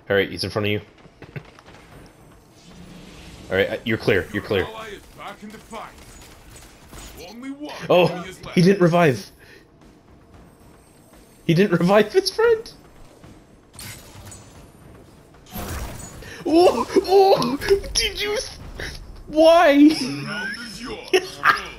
Alright, he's in front of you. Alright, you're clear, you're clear. Oh, he didn't revive. He didn't revive his friend. Oh, oh, did you... Why?